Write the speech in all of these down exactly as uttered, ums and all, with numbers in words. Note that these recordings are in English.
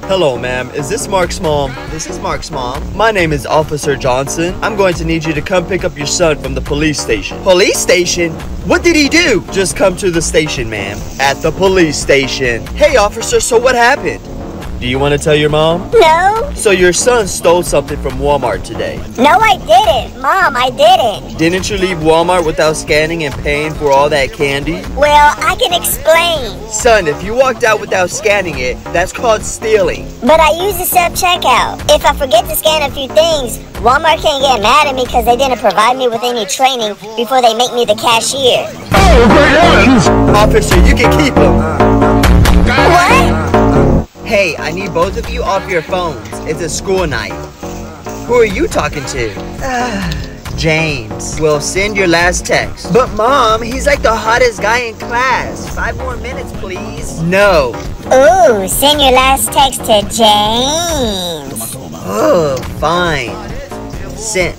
Hello, ma'am. Is this Mark's mom? This is Mark's mom. My name is Officer Johnson. I'm going to need you to come pick up your son from the police station. Police station? What did he do? Just come to the station, ma'am. At the police station. Hey, officer, so what happened? Do you want to tell your mom? No. So your son stole something from Walmart today. No, I didn't. Mom, I didn't. Didn't you leave Walmart without scanning and paying for all that candy? Well, I can explain. Son, if you walked out without scanning it, that's called stealing. But I use the self-checkout. If I forget to scan a few things, Walmart can't get mad at me because they didn't provide me with any training before they make me the cashier. Oh, great heavens! Officer, you can keep him. What? Hey, I need both of you off your phones. It's a school night. Who are you talking to? James. Well, send your last text. But Mom, he's like the hottest guy in class. Five more minutes, please. No. Ooh, send your last text to James. Oh, fine. Sent.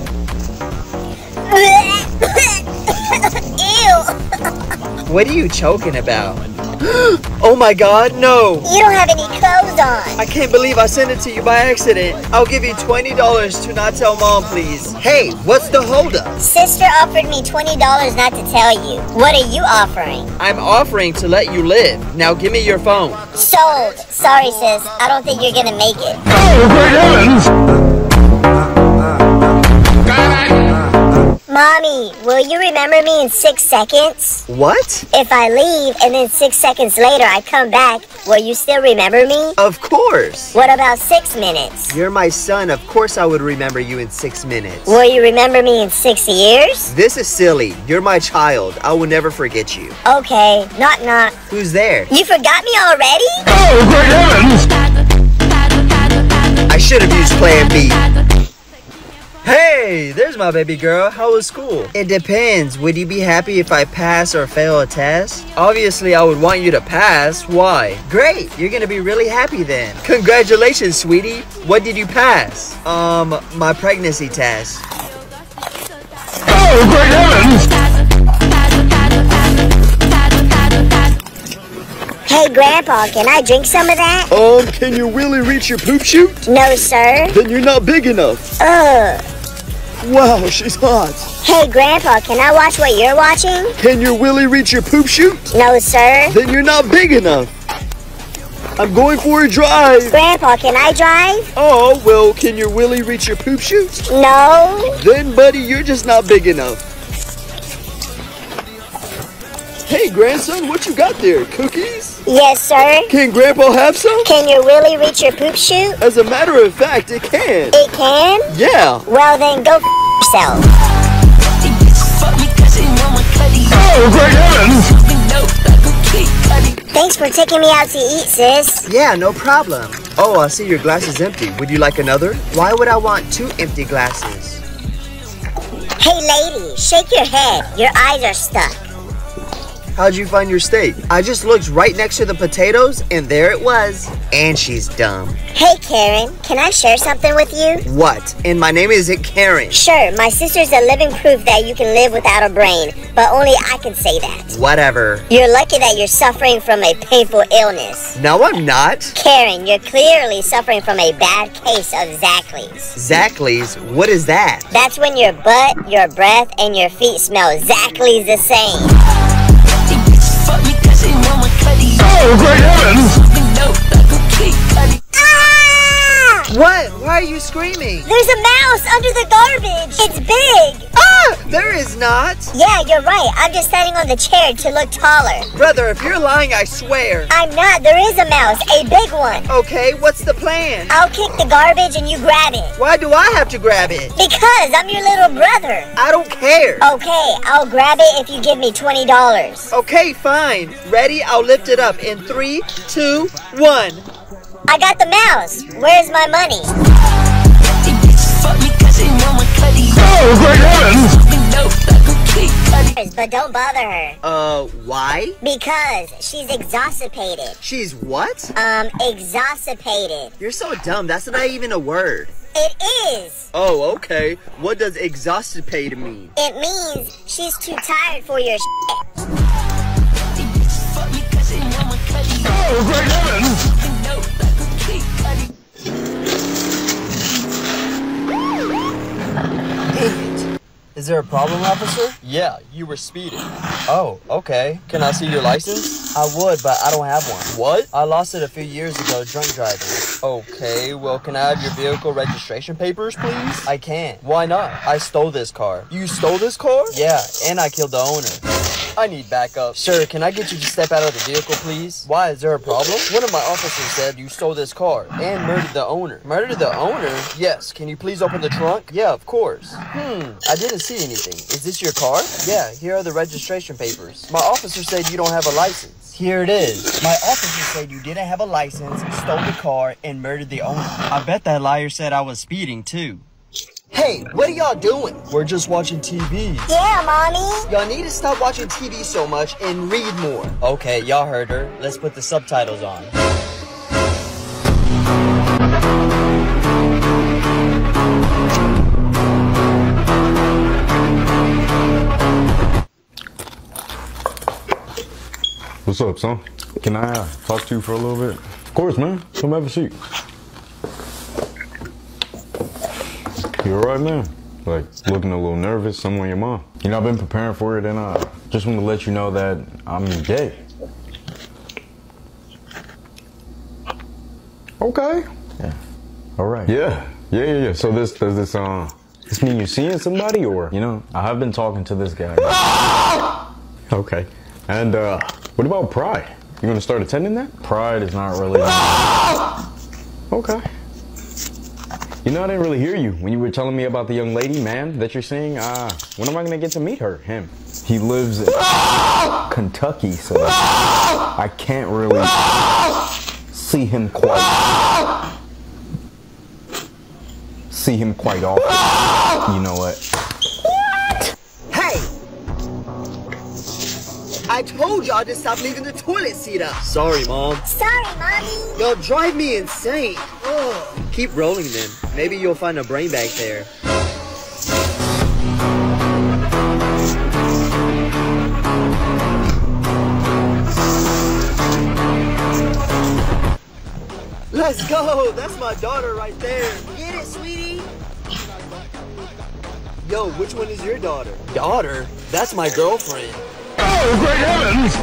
Ew. What are you choking about? Oh my god, no! You don't have any clothes on. I can't believe I sent it to you by accident. I'll give you twenty dollars to not tell Mom, please. Hey, what's the holdup? Sister offered me twenty dollars not to tell you. What are you offering? I'm offering to let you live. Now give me your phone. Sold. Sorry, sis. I don't think you're gonna make it. Oh, great heavens! Mommy, will you remember me in six seconds? What? If I leave and then six seconds later I come back, will you still remember me? Of course. What about six minutes? You're my son. Of course I would remember you in six minutes. Will you remember me in six years? This is silly. You're my child. I will never forget you. Okay, knock knock. Who's there? You forgot me already? Oh, great heavens! I should have used Plan B. Hey, there's my baby girl. How was school? It depends. Would you be happy if I pass or fail a test? Obviously, I would want you to pass. Why? Great. You're gonna be really happy then. Congratulations, sweetie. What did you pass? Um, my pregnancy test. Oh, great heavens! Hey, Grandpa, can I drink some of that? Um, can you really reach your poop chute? No, sir. Then you're not big enough. Ugh. Wow, she's hot. Hey, Grandpa, can I watch what you're watching? Can your willy reach your poop chute? No, sir. Then you're not big enough. I'm going for a drive. Grandpa, can I drive? Oh, well, can your willy reach your poop chute? No. Then, buddy, you're just not big enough. Hey, grandson, what you got there? Cookies? Yes, sir. Can Grandpa have some? Can your willy reach your poop chute? As a matter of fact, it can. It can? Yeah. Well, then go f yourself. Oh, great heavens! Thanks for taking me out to eat, sis. Yeah, no problem. Oh, I see your glass is empty. Would you like another? Why would I want two empty glasses? Hey, lady, shake your head. Your eyes are stuck. How'd you find your steak? I just looked right next to the potatoes, and there it was. And she's dumb. Hey, Karen, can I share something with you? What? And my name isn't Karen. Sure, my sister's a living proof that you can live without a brain, but only I can say that. Whatever. You're lucky that you're suffering from a painful illness. No, I'm not. Karen, you're clearly suffering from a bad case of Zachley's. Zachley's? What is that? That's when your butt, your breath, and your feet smell exactly the same. Oh, great heavens! Ah! What? Why are you screaming? There's a mouse under the garbage. It's big. Ah! There is not. Yeah, you're right. I'm just standing on the chair to look taller. Brother, if you're lying, I swear. I'm not. There is a mouse, a big one. Okay, what's the plan? I'll kick the garbage and you grab it. Why do I have to grab it? Because I'm your little brother. I don't care. Okay, I'll grab it if you give me twenty dollars. Okay, fine. Ready? I'll lift it up in three, two, one. I got the mouse. Where's my money? Oh, great heavens! But don't bother her. Uh, why? Because she's exhausted. She's what? Um, exhausted. You're so dumb. That's not even a word. It is. Oh, okay. What does exhausted mean? It means she's too tired for your shit. Oh, great heavens! Is there a problem, officer? Yeah, you were speeding. Oh, okay. Can I see your license? I would, but I don't have one. What? I lost it a few years ago drunk driving. Okay, well, can I have your vehicle registration papers, please? I can't. Why not? I stole this car. You stole this car? Yeah, and I killed the owner. I need backup. Sir, can I get you to step out of the vehicle, please? Why? Is there a problem? One of my officers said you stole this car and murdered the owner. Murdered the owner? Yes, can you please open the trunk? Yeah, of course. Hmm, I didn't see anything. Is this your car? Yeah, here are the registration papers. My officer said you don't have a license. Here it is. My officer said you didn't have a license, stole the car, and murdered the owner. I bet that liar said I was speeding, too. Hey, what are y'all doing? We're just watching T V. Yeah, Mommy. Y'all need to stop watching T V so much and read more. Okay, y'all heard her. Let's put the subtitles on. What's up, son? Can I uh, talk to you for a little bit? Of course, man. Come have a seat. You alright, man? Like, looking a little nervous, something with your mom. You know, I've been preparing for it, and I uh, just want to let you know that I'm gay. Okay. Yeah. Alright. Yeah. Yeah, yeah, yeah. So this, does this, uh, this mean you're seeing somebody, or? You know, I have been talking to this guy. Okay. And, uh, what about Pride? You gonna start attending that? Pride is not really... Okay. You know, I didn't really hear you when you were telling me about the young lady, man, that you're seeing. Uh, when am I gonna get to meet her, him? He lives in Kentucky, so I can't really see him quite... see him quite often. You know what? Hey! I told y'all to stop leaving the toilet seat up. Sorry, Mom. Sorry, Mommy. Y'all drive me insane. Ugh. Keep rolling then. Maybe you'll find a brain back there. Let's go. That's my daughter right there. Get it, sweetie? Yo, which one is your daughter? Daughter? That's my girlfriend. Oh, great heavens!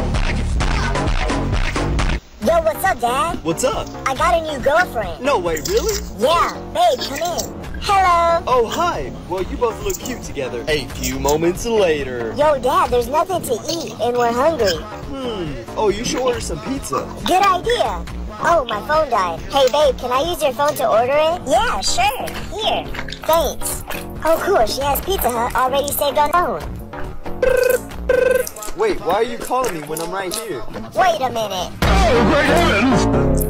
Yo, what's up, Dad? What's up? I got a new girlfriend. No way, really? Yeah, babe, come in. Hello. Oh, hi. Well, you both look cute together. A few moments later. Yo, Dad, there's nothing to eat, and we're hungry. Hmm. Oh, you should order some pizza. Good idea. Oh, my phone died. Hey, babe, can I use your phone to order it? Yeah, sure. Here. Thanks. Oh, cool. She has Pizza Hut already saved on her phone. Wait, why are you calling me when I'm right here? Wait a minute. Oh, great heavens!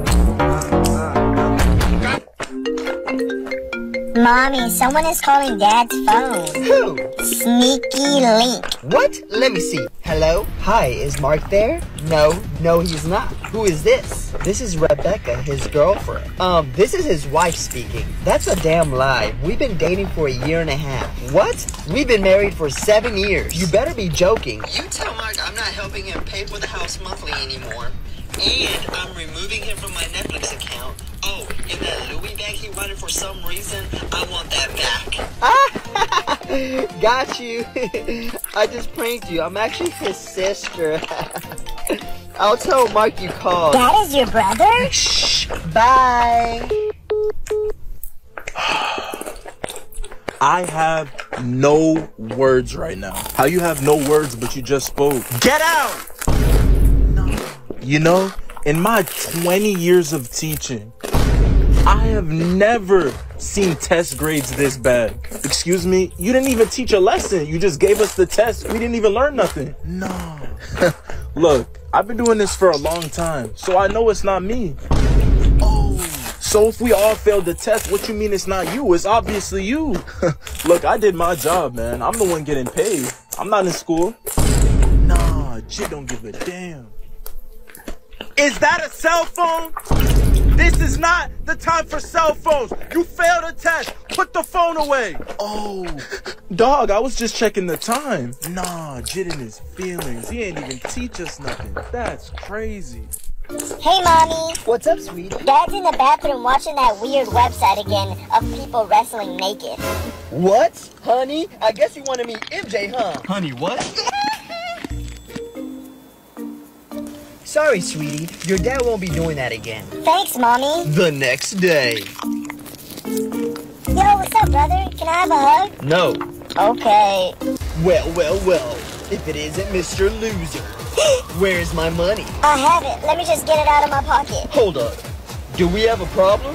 Mommy, someone is calling Dad's phone. Who? Sneaky Link. What? Let me see. Hello? Hi, is Mark there? No, no, he's not. Who is this? This is Rebecca, his girlfriend. Um, this is his wife speaking. That's a damn lie. We've been dating for a year and a half. What? We've been married for seven years. You better be joking. You tell Mark I'm not helping him pay for the house monthly anymore. And I'm removing him from my Netflix account. Oh, and that Louis bag he wanted for some reason, I want that back. Got you. I just pranked you. I'm actually his sister. I'll tell Mark you called. That is your brother? Shh. Bye. I have no words right now. How you have no words but you just spoke? Get out! No. You know, in my twenty years of teaching, I have never seen test grades this bad. Excuse me, you didn't even teach a lesson. You just gave us the test. We didn't even learn nothing. No. Look, I've been doing this for a long time, so I know it's not me. Oh, so if we all failed the test, what you mean it's not you? It's obviously you. Look, I did my job, man. I'm the one getting paid. I'm not in school. Nah, Jit don't give a damn. Is that a cell phone? This is not the time for cell phones. You failed a test. Put the phone away. Oh, dog, I was just checking the time. Nah, Jit in his feelings. He ain't even teach us nothing. That's crazy. Hey, Mommy. What's up, sweetie? Dad's in the bathroom watching that weird website again of people wrestling naked. What? Honey? I guess you want to meet M J, huh? Honey, what? Sorry, sweetie. Your dad won't be doing that again. Thanks, Mommy. The next day. Yo, what's up, brother? Can I have a hug? No. Okay. Well, well, well. If it isn't Mister Loser. Where's my money? I have it. Let me just get it out of my pocket. Hold up. Do we have a problem?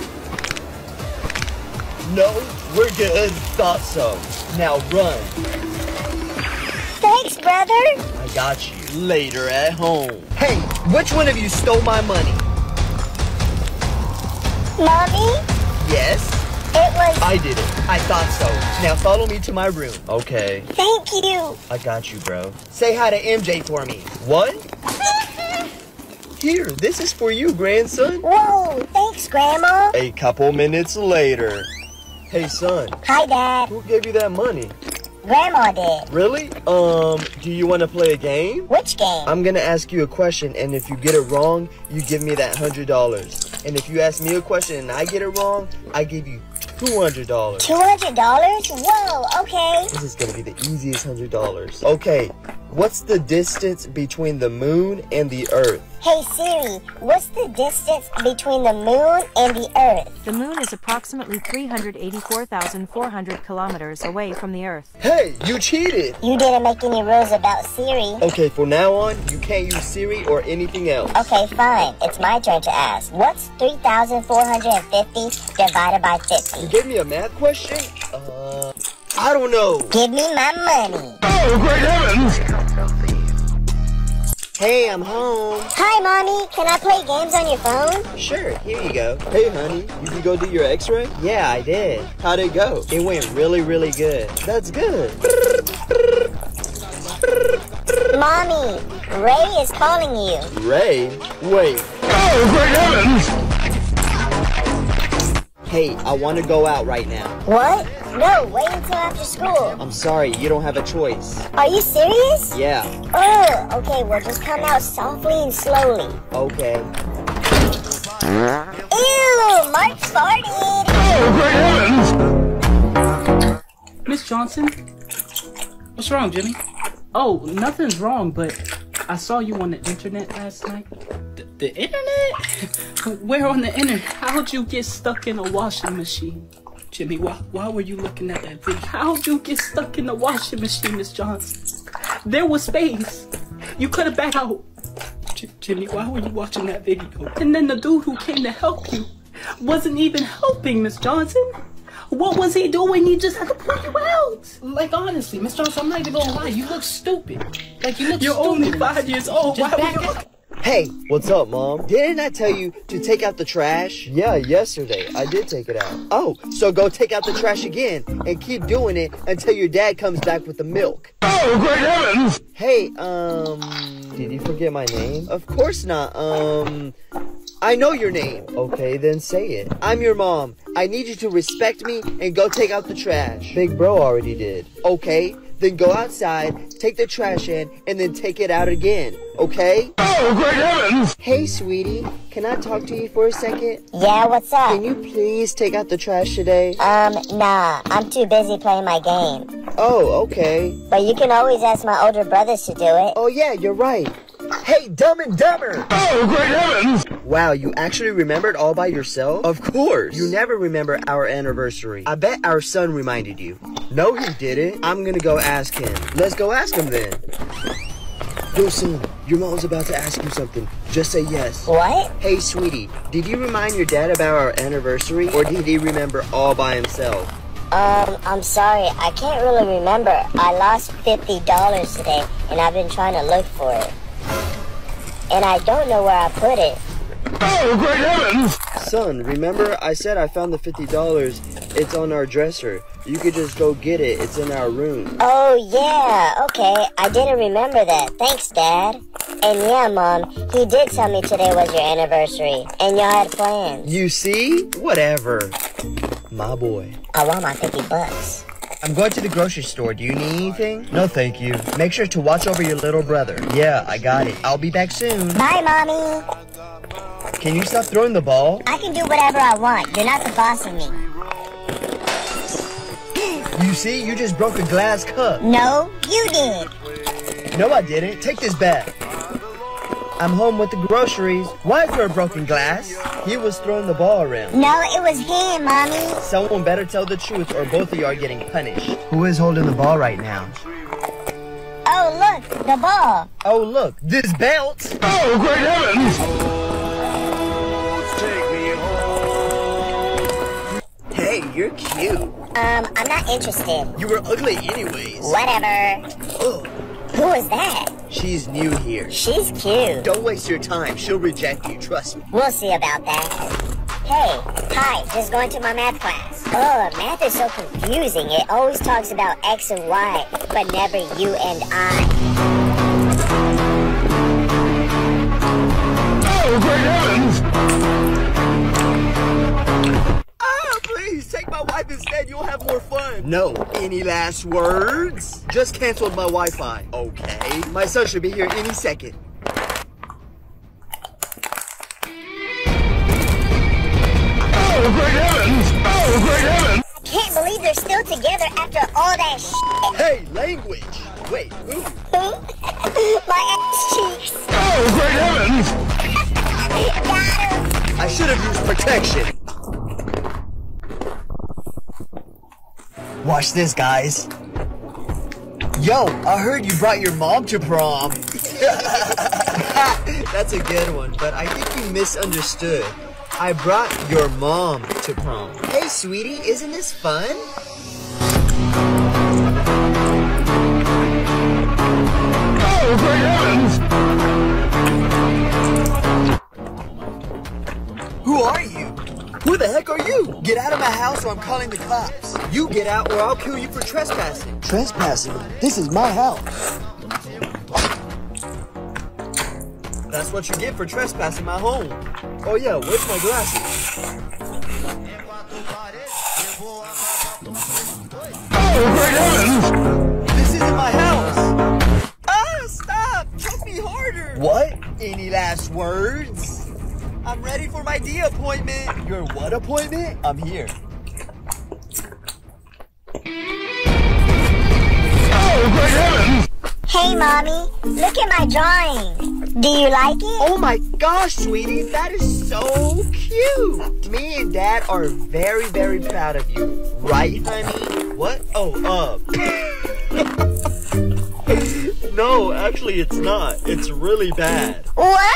No, we're good. Thought so. Now run. Thanks, brother. I got you. Later at home. Hey, which one of you stole my money? Mommy? Yes, It was... I did it. I thought so. Now follow me to my room. Okay. Thank you. I got you, bro. Say hi to M J for me. What? Here, this is for you, grandson. Whoa, thanks, Grandma. A couple minutes later. Hey, son, Hi, Dad. who gave you that money? Grandma did. Really? Um, do you want to play a game? Which game? I'm gonna ask you a question, and if you get it wrong, you give me that hundred dollars. And if you ask me a question and I get it wrong, I give you two hundred dollars. two hundred dollars? Whoa, okay. This is gonna be the easiest hundred dollars. Okay, what's the distance between the moon and the Earth? Hey, Siri, what's the distance between the moon and the Earth? The moon is approximately three hundred eighty-four thousand four hundred kilometers away from the Earth. Hey, you cheated! You didn't make any rules about Siri. Okay, from now on, you can't use Siri or anything else. Okay, fine. It's my turn to ask. What's three thousand four hundred fifty divided by You fifty? gave me a math question? Uh, I don't know. Give me my money. Oh, great heavens! Hey, I'm home. Hi, Mommy. Can I play games on your phone? Sure, here you go. Hey, honey, you can go do your x-ray? Yeah, I did. How'd it go? It went really, really good. That's good. Mommy, Ray is calling you. Ray? Wait. Oh, great heavens! Hey, I want to go out right now. What? No, wait until after school. I'm sorry, you don't have a choice. Are you serious? Yeah, Oh, okay, well just come out softly and slowly. okay. Ew, Mark farted. Oh, great heavens! Miss Johnson? What's wrong, Jimmy? Oh, nothing's wrong, but I saw you on the internet last night. The, the internet? Where on the internet? How'd you get stuck in a washing machine? Jimmy, why, why were you looking at that video? How'd you get stuck in the washing machine, Miss Johnson? There was space. You could have backed out. J Jimmy, why were you watching that video? And then the dude who came to help you wasn't even helping, Miss Johnson. What was he doing? He just had to pull you out. Like, honestly, Miss Johnson, I'm not even gonna lie. You look stupid. Like, you look You're stupid. You're only five years old. Just why were you... Hey, what's up, Mom? Didn't I tell you to take out the trash? Yeah, yesterday. I did take it out. Oh, so go take out the trash again and keep doing it until your dad comes back with the milk. Oh, great heavens! Hey, um, did you forget my name? Of course not. Um, I know your name. Okay, then say it. I'm your mom. I need you to respect me and go take out the trash. Big bro already did. Okay, then go outside, take the trash in, and then take it out again. Okay? Oh, great heavens! Hey, sweetie, can I talk to you for a second? Yeah, what's up? Can you please take out the trash today? Um, nah, I'm too busy playing my game. Oh, okay. But you can always ask my older brothers to do it. Oh, yeah, you're right. Hey, Dumb and Dumber! Oh, great heavens! Wow, you actually remembered all by yourself? Of course. You never remember our anniversary. I bet our son reminded you. No, he didn't. I'm gonna go ask him. Let's go ask him then. Yo, son, your mom's about to ask you something. Just say yes. What? Hey, sweetie, did you remind your dad about our anniversary, or did he remember all by himself? Um, I'm sorry, I can't really remember. I lost fifty dollars today, and I've been trying to look for it. And I don't know where I put it. Oh, great heavens! Son, remember I said I found the fifty dollars. It's on our dresser. You could just go get it. It's in our room. Oh, yeah, okay. I didn't remember that. Thanks, Dad. And yeah, Mom, he did tell me today was your anniversary, and y'all had plans. You see? Whatever. My boy. I want my fifty bucks. I'm going to the grocery store. Do you need anything? No, thank you. Make sure to watch over your little brother. Yeah, I got it. I'll be back soon. Bye, Mommy. Can you stop throwing the ball? I can do whatever I want. You're not the boss of me. You see, you just broke a glass cup. No, you did. No, I didn't. Take this back. I'm home with the groceries. Why is there a broken glass? He was throwing the ball around. No, it was him, Mommy. Someone better tell the truth or both of you are getting punished. Who is holding the ball right now? Oh, look, the ball. Oh, look, this belt. Oh, great heavens! Hey, you're cute. Um, I'm not interested. You were ugly anyways. Whatever. Ugh. Who is that? She's new here. She's cute. Don't waste your time. She'll reject you, trust me. We'll see about that. Hey, hi, just going to my math class. Oh, math is so confusing. It always talks about X and Y, but never you and I. Oh, great heavens! Oh, please, take my wife instead. You'll have more fun. No. Any last words? Just canceled my Wi-Fi. Okay. My son should be here any second. Oh, great heavens! Oh, great heavens! I can't believe they're still together after all that shit. Hey, language. Wait, who? My ass cheeks. Oh, great heavens! Got him. I should have used protection. Watch this, guys. Yo, I heard you brought your mom to prom. That's a good one, but I think you misunderstood. I brought your mom to prom. Hey, sweetie, isn't this fun? Oh, great heavens! Who are you? Who the heck are you? Get out of my house or I'm calling the cops. You get out or I'll kill you for trespassing. Trespassing? This is my house. That's what you get for trespassing my home. Oh yeah, where's my glasses? Oh, great heavens! This isn't my house. Ah, stop! Choke me harder. What? Any last words? I'm ready for my D appointment. Your what appointment? I'm here. Oh, great heavens! Hey, Mommy, look at my drawing. Do you like it? Oh my gosh, sweetie, that is so cute. Me and Dad are very, very proud of you. Right, honey? What? Oh, uh. No, actually, it's not. It's really bad. What?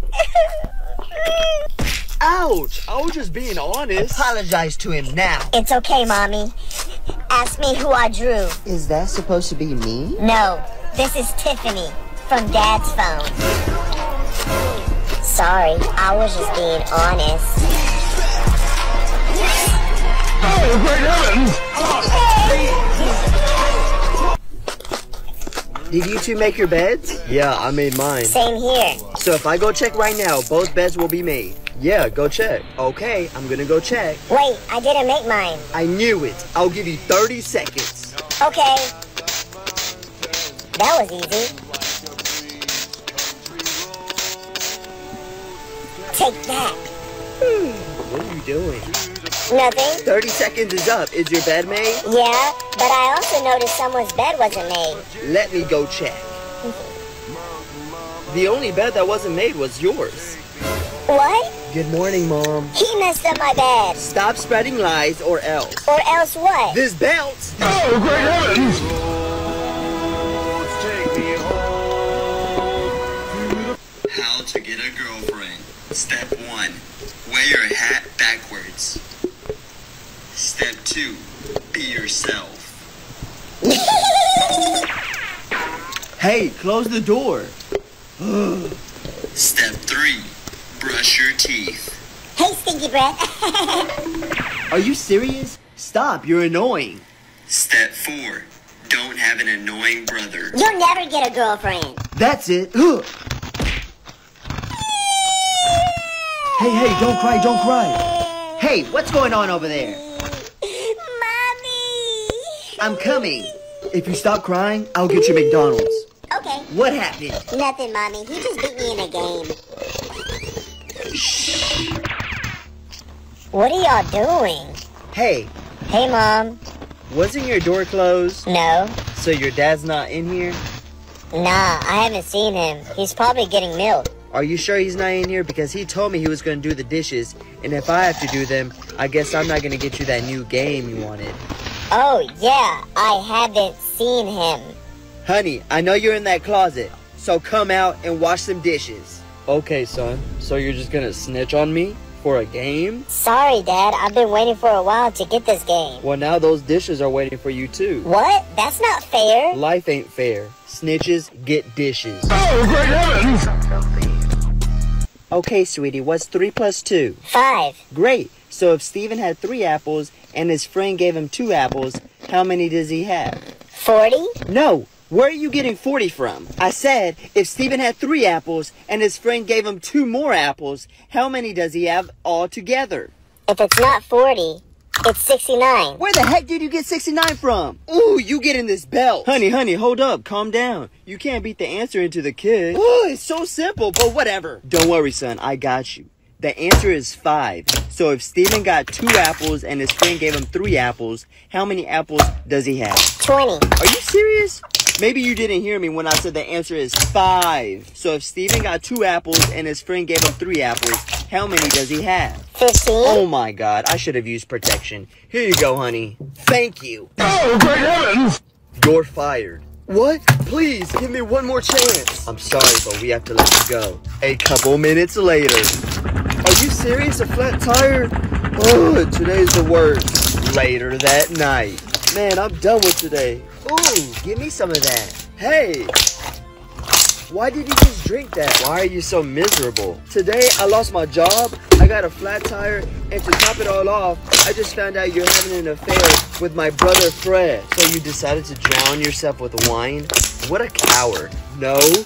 Ouch! I was just being honest. Apologize to him now. It's okay, Mommy. Ask me who I drew. Is that supposed to be me? No, this is Tiffany from Dad's phone. Sorry, I was just being honest. Oh, great heavens! Did you two make your beds? Yeah, I made mine. Same here. So if I go check right now, both beds will be made. Yeah, go check. Okay, I'm gonna go check. Wait, I didn't make mine. I knew it. I'll give you thirty seconds. Okay. That was easy. Take that. What are you doing? Nothing. thirty seconds is up. Is your bed made? Yeah, but I also noticed someone's bed wasn't made. Let me go check. The only bed that wasn't made was yours. What? Good morning, Mom. He messed up my bed. Stop spreading lies or else. Or else what? This belt. Oh, great heavens! How to get a girlfriend. Step one, wear your hat backwards. Step two, be yourself. Hey, close the door. Step three, brush your teeth. Hey, Stinky Breath. Are you serious? Stop, you're annoying. Step four, don't have an annoying brother. You'll never get a girlfriend. That's it. Hey, hey, don't cry, don't cry. Hey, what's going on over there? Mommy. I'm coming. If you stop crying, I'll get you McDonald's. Okay. What happened? Nothing, Mommy. He just beat me in a game. Shh. What are y'all doing? Hey. Hey, Mom. wasn't your door closed? No. So your dad's not in here? Nah, I haven't seen him. He's probably getting milk. Are you sure he's not in here? Because he told me he was going to do the dishes, and if I have to do them, I guess I'm not going to get you that new game you wanted. Oh, yeah, I haven't seen him. Honey, I know you're in that closet, so come out and wash some dishes. Okay, son, so you're just going to snitch on me for a game? Sorry, Dad, I've been waiting for a while to get this game. Well, now those dishes are waiting for you, too. What? That's not fair. Life ain't fair. Snitches get dishes. Oh, great heavens! Okay, sweetie, what's three plus two? Five. Great. So if Steven had three apples and his friend gave him two apples, how many does he have? Forty? No. Where are you getting forty from? I said if Steven had three apples and his friend gave him two more apples, how many does he have altogether? If it's not forty, it's sixty-nine. Where the heck did you get sixty-nine from? Ooh, you getting this belt. Honey, honey, hold up. Calm down. You can't beat the answer into the kid. Ooh, it's so simple, but whatever. Don't worry, son. I got you. The answer is five. So if Steven got two apples and his friend gave him three apples, how many apples does he have? Twenty. Are you serious? Maybe you didn't hear me when I said the answer is five. So if Steven got two apples and his friend gave him three apples, how many does he have? Fifteen. Oh my God, I should have used protection. Here you go, honey. Thank you. Oh, great heavens! You're fired. What? Please, give me one more chance. I'm sorry, but we have to let you go. A couple minutes later. Are you serious? A flat tire? Oh, today's the worst. Later that night. Man, I'm done with today. Ooh, give me some of that. Hey! Why did you just drink that? Why are you so miserable? Today, I lost my job, I got a flat tire, and to top it all off, I just found out you're having an affair with my brother Fred. So you decided to drown yourself with wine? What a coward. No,